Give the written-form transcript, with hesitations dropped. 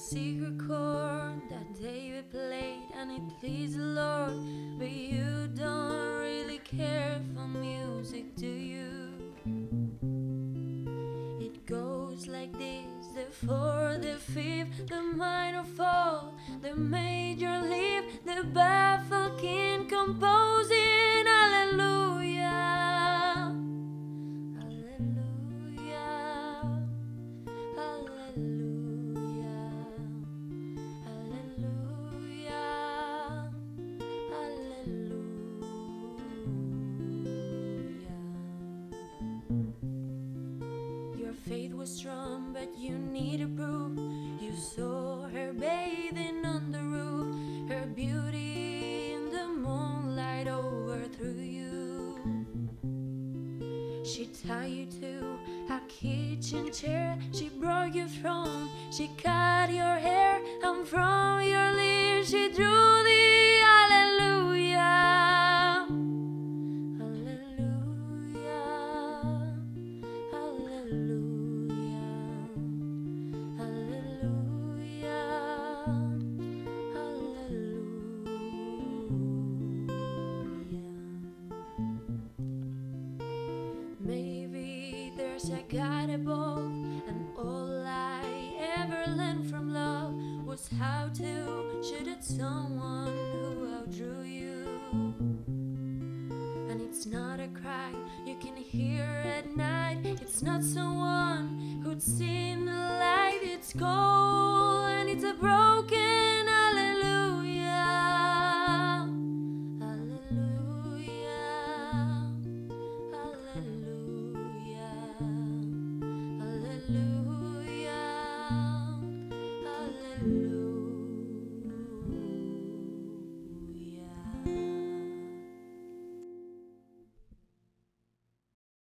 secret chord that David played and it pleased the Lord. But you don't really care for music, do you? It goes like this: the fourth, the fifth, the minor fall, the major leaf, the baffled king composing. Hallelujah, hallelujah, hallelujah, hallelujah, hallelujah. Your faith was strong, but you needed proof. You saw her bathing on the roof, her beauty in the moonlight overthrew you. She tied you to a kitchen chair, she broke your throne, she cut your hair, and from your lips she drew the hallelujah, hallelujah, hallelujah, hallelujah, hallelujah. Maybe there's a God above, and all I ever learned from love was how to shoot at someone who outdrew you. And it's not a cry you can hear at night, it's not someone who'd seen the light. It's cold and it's a broken